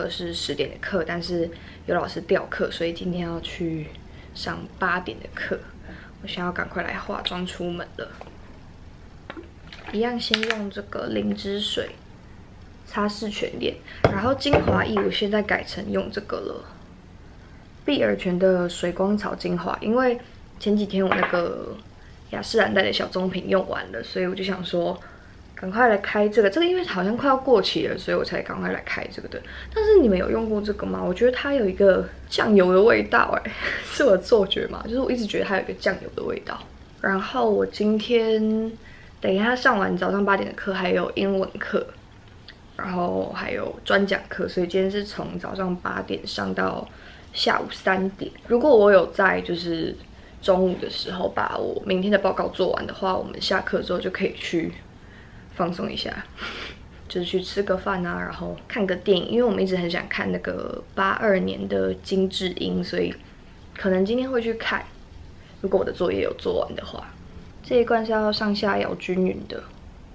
课是10点的课，但是有老师调课，所以今天要去上8点的课。我想要赶快来化妆出门了。一样先用这个灵芝水擦拭全脸，然后精华液我现在改成用这个了，碧尔泉的水光草精华，因为前几天我那个雅诗兰黛的小棕瓶用完了，所以我就想说。 赶快来开这个，因为好像快要过期了，所以我才赶快来开这个的。但是你们有用过这个吗？我觉得它有一个酱油的味道，是我的错觉嘛？就是我一直觉得它有一个酱油的味道。然后我今天等一下上完早上8点的课，还有英文课，然后还有专讲课，所以今天是从早上8点上到下午3点。如果我有在就是中午的时候把我明天的报告做完的话，我们下课之后就可以去。 放松一下，就是去吃个饭啊，然后看个电影。因为我们一直很想看那个82年的金智英，所以可能今天会去看。如果我的作业有做完的话，这一罐是要上下摇均匀的，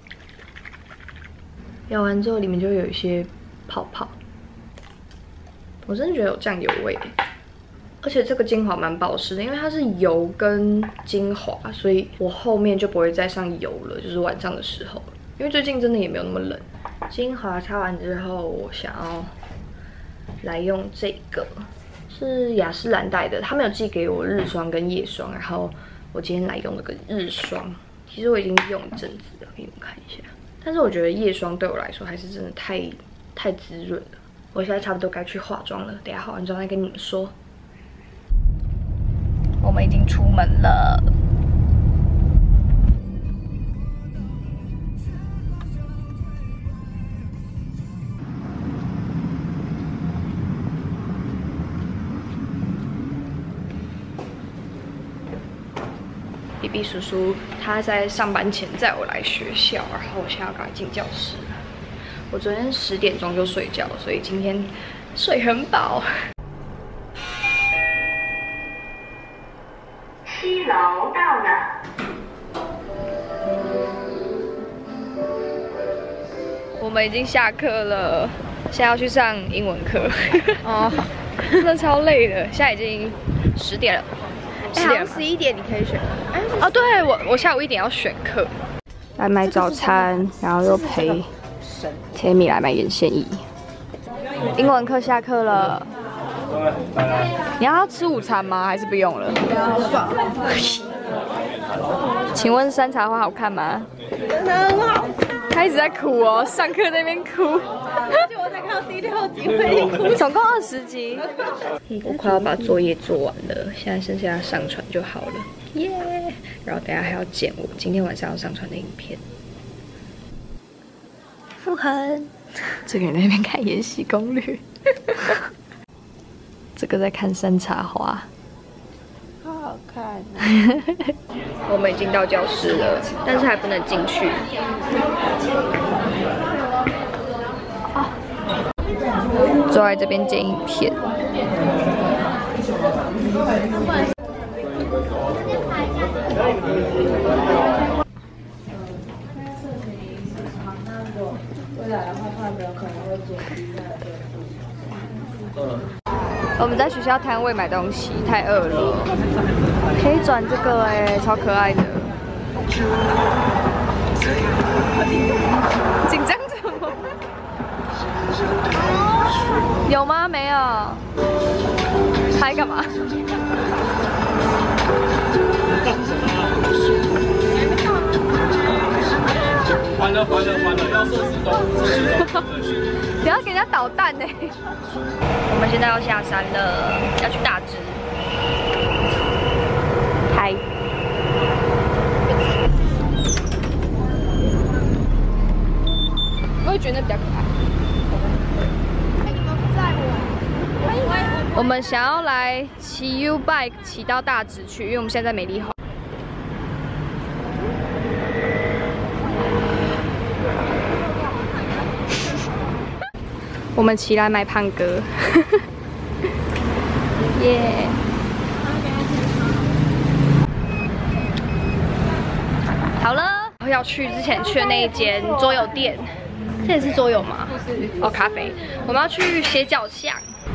摇完之后里面就会有一些泡泡。我真的觉得有酱油味，而且这个精华蛮保湿的，因为它是油跟精华，所以我后面就不会再上油了，就是晚上的时候。 因为最近真的也没有那么冷，精华擦完之后，我想要来用这个，是雅诗兰黛的，他们有寄给我日霜跟夜霜，然后我今天来用那个日霜。其实我已经用一阵子了，给你们看一下。但是我觉得夜霜对我来说还是真的太滋润了。我现在差不多该去化妆了，等一下化完妆再跟你们说。我们已经出门了。 比比叔叔他在上班前载我来学校，然后我现在要赶快进教室。我昨天10点钟就睡觉，所以今天睡很饱。7楼到了。我们已经下课了，现在要去上英文课。哦，真的超累的，现在已经10点了。 好像11点你可以选。 哦，对我下午1点要选课，来买早餐，然后又陪 Tammy 来买眼线液。英文课下课了，你要吃午餐吗？还是不用了？请问山茶花好看吗？ 真的很好看。 他一直在哭哦，上课那边哭。 就我才看到第6集会哭。 总共20集。我快要把作业做完了，现在剩下上传就好了，耶！然后等下还要剪我今天晚上要上传的影片。傅恒，这个人在那边看《延禧攻略》，这个在看山茶花。 好好看、啊！ 我们已经到教室了，但是还不能进去。坐在这边剪影片。我们在学校摊位买东西，太饿了。可以转这个哎，超可爱的。紧张什么？有吗？没有。拍干嘛？ 完了，要设时钟。 不要给人家捣蛋呢。我们现在要下山了，要去大直。嗨。我会觉得比较可爱。我们想要来骑 U bike 骑到大直去，因为我们现在在美丽华。我们骑来买胖哥，耶！好了，要去之前去的那一间桌游店， 这也是桌游吗？不是。哦，咖啡。我们要去斜角巷。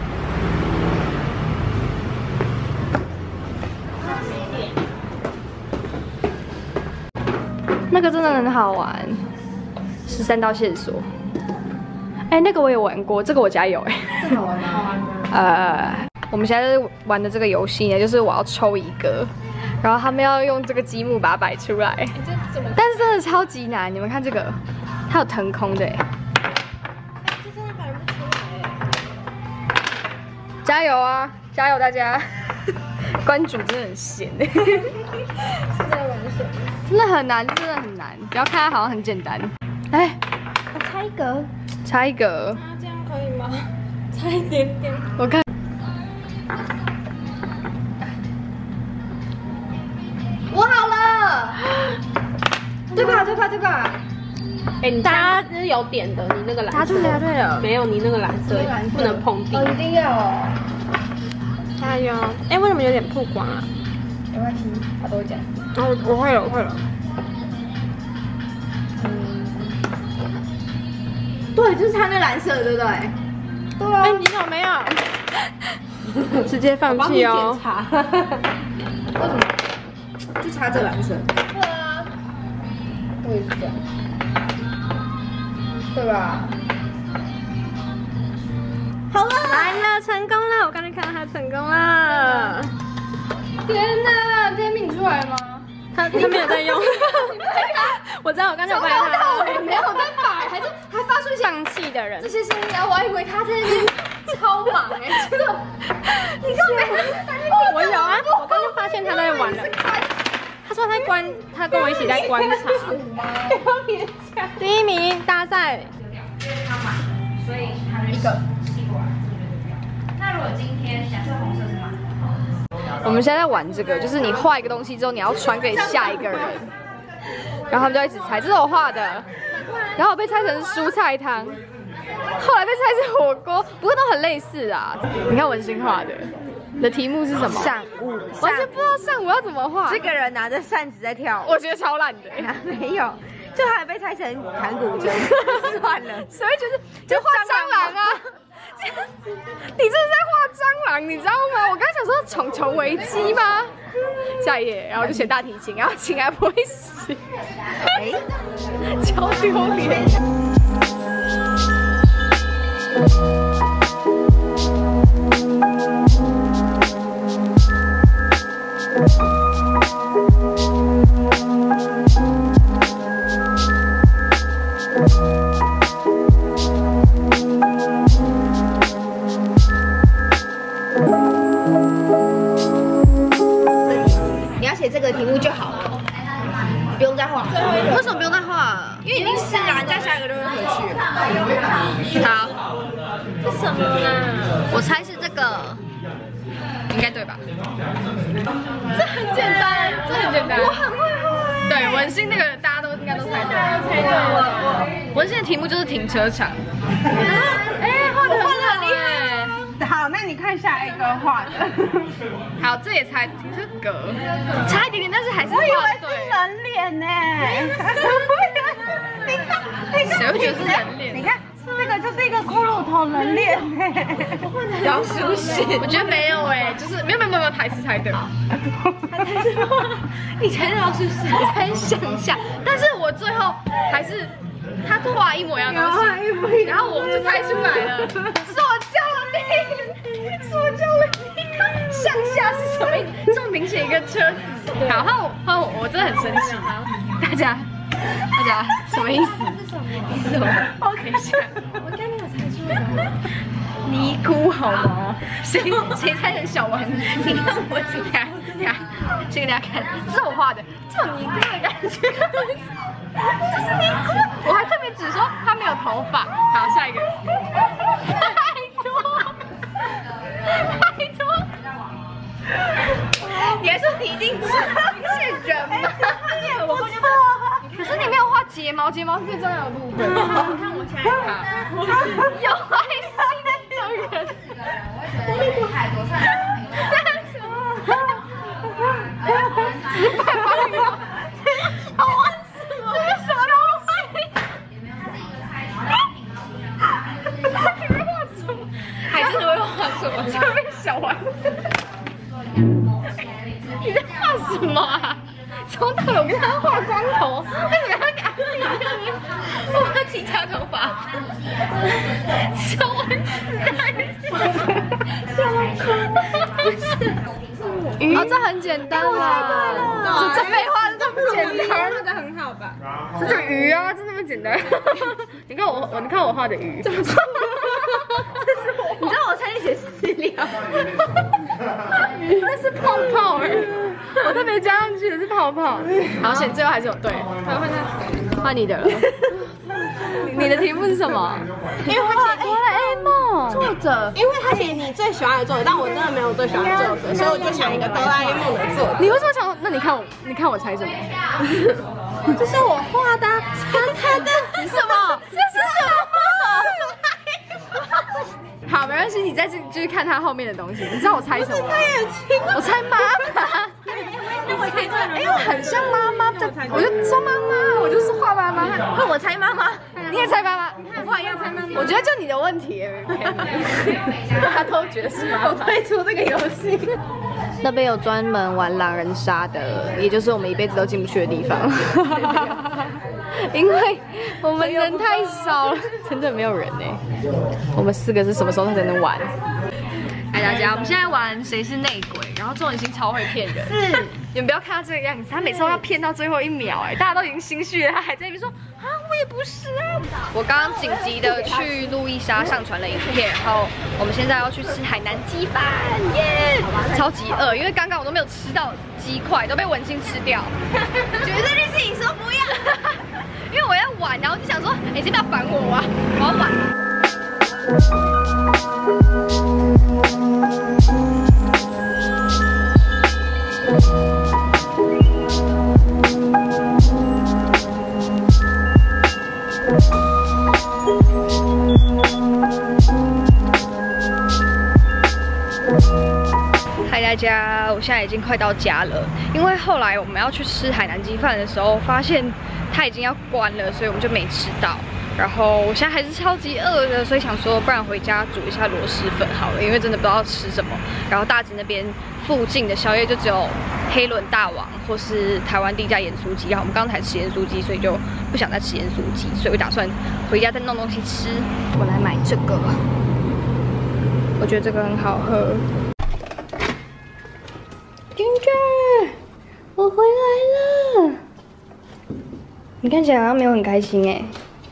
那个真的很好玩，13道线索。哎，那个我也玩过，这个我家有哎。这好玩吗？好玩。我们现在玩的这个游戏呢，就是我要抽一个，然后他们要用这个积木把它摆出来。但是真的超级难，你们看这个，它有腾空的哎。这真的摆不出来哎。加油啊！加油大家！关主真的很闲哎。是在玩什么？真的很难，真的很难。不要看它好像很简单。哎， 我猜一格。 差一格。 那这样可以吗？差一点点。 我看。我好了。对吧？对吧？对吧？ 哎，你家是有点的，你那个蓝色。答对了，答对了。没有，你那个蓝色不能碰地。 哦，一定要哦。 加油！哎，为什么有点曝光啊？ 没关系，他都会讲。 哦，我会了，我会了。对，就是他那蓝色的，对不对？对啊。哎，你怎么没有？直接放弃哦。 为什么？就差这蓝色。对啊。我也是这样。对吧？ 好了，来了，成功了！我刚才看到他成功了。 天哪，天命出来了吗？ 他没有在用。我知道，我刚才有拍他。 没有在摆，还发出放弃的人。 这些声音啊，我还以为他在那边超忙哎，结果你看没？ 我有啊，我刚刚发现他在玩了。他说他跟我一起在观察。第一名大赛。 所以他们一个吸过来。那如果今天假设红色是满分，我们现在在玩这个，就是你画一个东西之后，你要传给下一个人，然后他们就一直猜，这是我画的，然后我被猜成蔬菜汤，后来被猜成火锅，不过都很类似啊。你看文心画的，你的题目是什么？ 扇舞， 完全不知道扇舞要怎么画。 这个人拿着扇子在跳舞， 我觉得超烂的。 没有。就还被猜成弹古筝，算了， 谁会觉得就画蟑螂啊？你这是在画蟑螂，你知道吗？我刚想说重重危机吗？下一页，然后就选大提琴，然后琴还不会使，哎，超丢脸。 这个题目就好了，不用再画。为什么不用再画？因为已经试了，再下一个就会回去。好，是什么呢？我猜是这个， 应该对吧？这很简单，这很简单。我很会画。对，文心那个大家都应该都猜对了。猜对了。文心的题目就是停车场。哎，画的很厉害。 好，那你看下一个画的。 好，这也猜是格，差一点点，但是还是画对。我以为是人脸呢。你看， 谁会觉得是人脸？ 你看，这个就是一个骷髅头人脸呢。然后是不是？ 我觉得没有哎，就是没有，还是猜对。 你猜到是不是？ 我很想一下，但是我最后还是他画一模一样的东西，然后我就猜出来了，是我救了你，是我救了你。向下是什么意思？这么明显一个车子。好，换我真的很生气。大家什么意思？是什么？我看一下，我刚刚有猜出来。尼姑好吗？谁猜成小丸子？你看我看，先给大家看，这是我画的，这种尼姑的感觉。这是尼姑，我还特别指说他没有头发。好，下一个。拜托。你还说你一定是人吗？我不错。可是你没有画睫毛，睫毛是最重要的部分。你看我猜的，有爱心的人。我厉害多少？直拍帮你。好玩死我！这是什么东西？ 小丸子。你在画什么啊？从头我跟他画光头，为什么要给他自己画其他头发？小丸子，小丸子，不是。哦，这很简单啦。这废话，这么简单， 画的很好吧？ 这就鱼啊，这么简单。你看我画的鱼。这是我，你知道我猜你写饲料。那是泡泡哎，我特别加上去的是泡泡。好险，最后还是有对。换你的了。你的题目是什么？ 因为他写哆啦 A 梦作者， 因为他写你最喜欢的作者，但我真的没有最喜欢的作者，所以我就想一个哆啦 A 梦的作者。 你为什么想？那你看我猜什么？ 这是我画的，他的什么？这是什么？好，没关系，你再继续看他后面的东西。你知道我猜什么吗？我猜妈妈。 那我猜对了， 因为很像妈妈，我就说妈妈，我就是画妈妈。那我猜妈妈，你也猜妈妈， 我画一样猜妈妈。 我觉得就你的问题，他都觉得是妈妈。我退出这个游戏。那边有专门玩狼人杀的，也就是我们一辈子都进不去的地方。因为我们人太少了，真的没有人呢。我们4个是什么时候才能玩？哎，大家，我们现在玩谁是内鬼，然后钟永兴超会骗人。是，你们不要看他这个样子，他每次都要骗到最后1秒，哎，大家都已经心虚了，他还在那边说啊，我也不是啊。我刚刚紧急的去路易莎上传了影片，然后我们现在要去吃海南鸡饭，耶，超级饿，因为刚刚我都没有吃到鸡块，都被文心吃掉。绝对就是你说不要，因为我要玩，然后就想说，哎，先不要烦我啊，我要玩。嗨大家，我现在已经快到家了。因为后来我们要去吃海南鸡饭的时候，发现它已经要关了，所以我们就没吃到。然后我现在还是超级饿的，所以想说，不然回家煮一下螺蛳粉好了，因为真的不知道吃什么。然后大直那边附近的宵夜就只有黑轮大王或是台湾第一家盐酥鸡，然后我们刚才吃盐酥鸡，所以就不想再吃盐酥鸡，所以我打算回家再弄东西吃。我来买这个，我觉得这个很好喝。Ginger， 我回来了。你看起来好像没有很开心哎。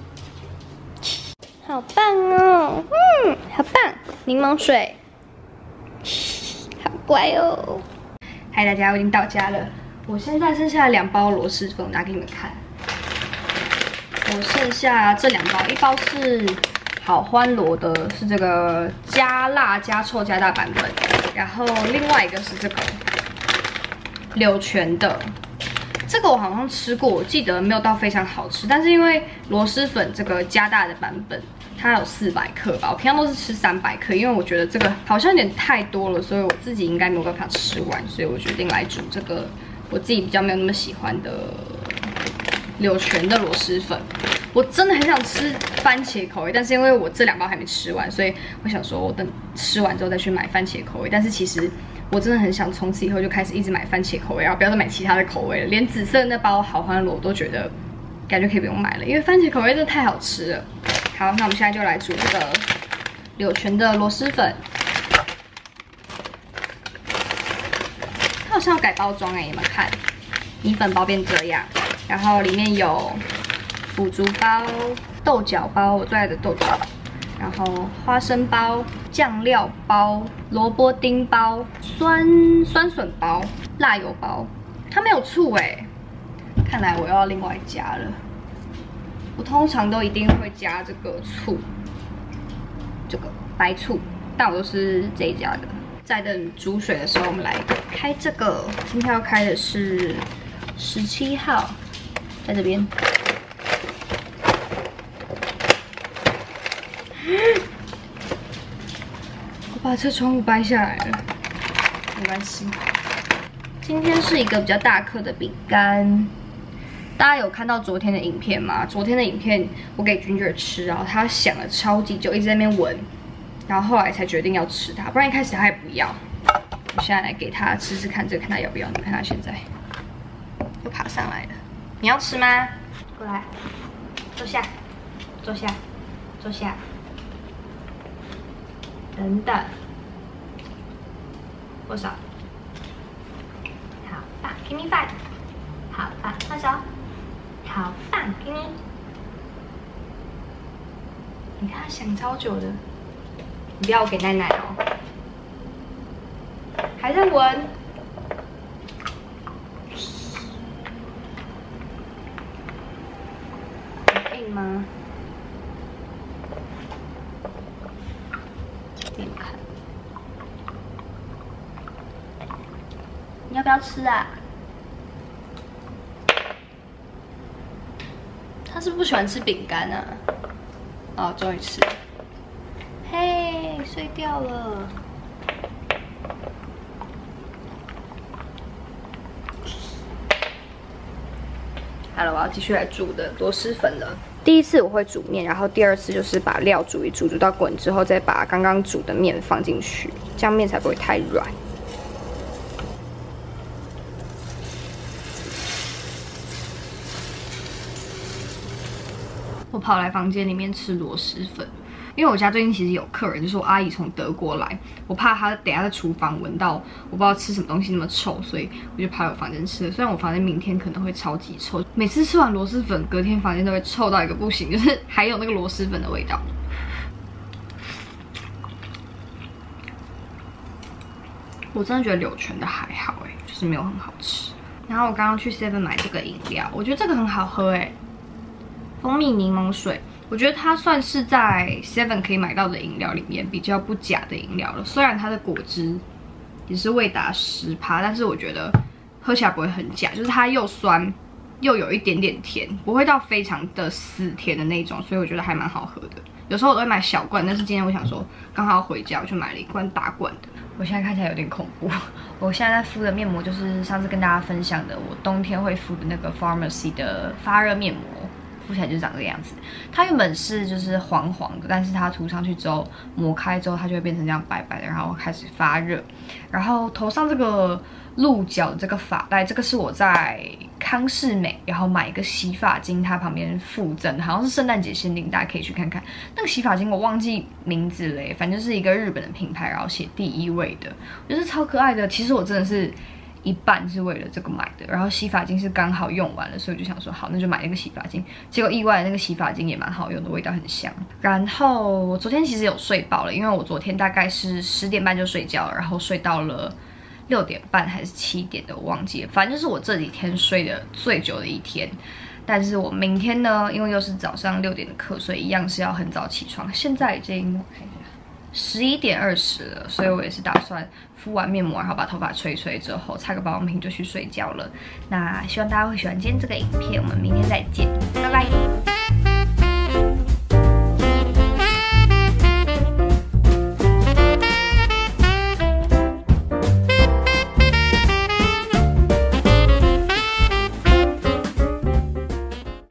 好棒哦，好棒！柠檬水，好乖哦。嗨，大家，我已经到家了。我现在剩下2包螺蛳粉，我拿给你们看。我剩下这2包，一包是好欢螺的，是这个加辣加臭加大版本，然后另外一个是这个柳泉的。这个我好像吃过，我记得没有到非常好吃，但是因为螺蛳粉这个加大的版本，它有400克吧，我平常都是吃300克，因为我觉得这个好像有点太多了，所以我自己应该没有办法吃完，所以我决定来煮这个我自己比较没有那么喜欢的柳泉的螺蛳粉。我真的很想吃番茄口味，但是因为我这2包还没吃完，所以我想说我等吃完之后再去买番茄口味。但是其实我真的很想从此以后就开始一直买番茄口味，然后不要再买其他的口味了。连紫色那包好欢螺我都觉得感觉可以不用买了，因为番茄口味真的太好吃了。好，那我们现在就来煮这个柳泉的螺蛳粉。它好像要改包装哎，你们看，米粉包变这样，然后里面有腐竹包、豆角包，我最爱的豆角，然后花生包、酱料包、萝卜丁包、酸笋包、辣油包。它没有醋哎，看来我要另外加了。我通常都一定会加这个醋，这个白醋，但我都是这一家的。在等煮水的时候，我们来开这个。今天要开的是17号，在这边。我把这窗户掰下来了，没关系。今天是一个比较大颗的饼干。大家有看到昨天的影片吗？昨天的影片我给 Ginger 吃，然后他想了超级久，一直在那边闻， 然后后来才决定要吃它，不然一开始他也不要。我现在来给他吃吃看，这个看他要不要。你看他现在又爬上来了，你要吃吗？过来，坐下，坐下，坐下，等等，握手，好棒 ，Give me five， 好棒，握手，好棒 ，Give me。你看他想超久的，你不要我给奶奶哦，还在闻。很硬吗？给你们看，你要不要吃啊？他是不是不喜欢吃饼干啊？哦，终于吃了。嘿，碎掉了。好了，我要继续来煮的螺蛳粉了。第一次我会煮面，然后第二次就是把料煮一煮，煮到滚之后，再把刚刚煮的面放进去，这样面才不会太软。我跑来房间里面吃螺蛳粉，因为我家最近其实有客人，就是我阿姨从德国来，我怕她等下在厨房闻到我不知道吃什么东西那么臭，所以我就跑我房间吃了。虽然我房间明天可能会超级臭，每次吃完螺蛳粉，隔天房间都会臭到一个不行，就是还有那个螺蛳粉的味道。我真的觉得柳泉的还好就是没有很好吃。然后我刚刚去 Seven 买这个饮料，我觉得这个很好喝蜂蜜柠檬水，我觉得它算是在 Seven 可以买到的饮料里面比较不假的饮料了。虽然它的果汁也是未达10%，但是我觉得喝起来不会很假，就是它又酸又有一点点甜，不会到非常的死甜的那种，所以我觉得还蛮好喝的。有时候我都会买小罐，但是今天我想说刚好要回家，我就买了一罐大罐的。我现在看起来有点恐怖。我现在在敷的面膜就是上次跟大家分享的，我冬天会敷的那个 Pharmacy 的发热面膜。敷起来就长这个样子，它原本是就是黄黄的，但是它涂上去之后抹开之后，它就会变成这样白白的，然后开始发热。然后头上这个鹿角的这个发带，这个是我在康士美然后买一个洗发精，它旁边附赠，好像是圣诞节限定，大家可以去看看。那个洗发精我忘记名字了反正就是一个日本的品牌，然后写第1位的，我觉得超可爱的。其实我真的是一半是为了这个买的，然后洗发精是刚好用完了，所以我就想说好，那就买那个洗发精。结果意外的那个洗发精也蛮好用的，味道很香。然后我昨天其实有睡饱了，因为我昨天大概是10点半就睡觉了，然后睡到了6点半还是7点的，我忘记了。反正就是我这几天睡的最久的一天。但是我明天呢，因为又是早上6点的课，所以一样是要很早起床。现在已经11点20了，所以我也是打算敷完面膜，然后把头发吹之后，擦个保养品就去睡觉了。那希望大家会喜欢今天这个影片，我们明天再见，拜拜。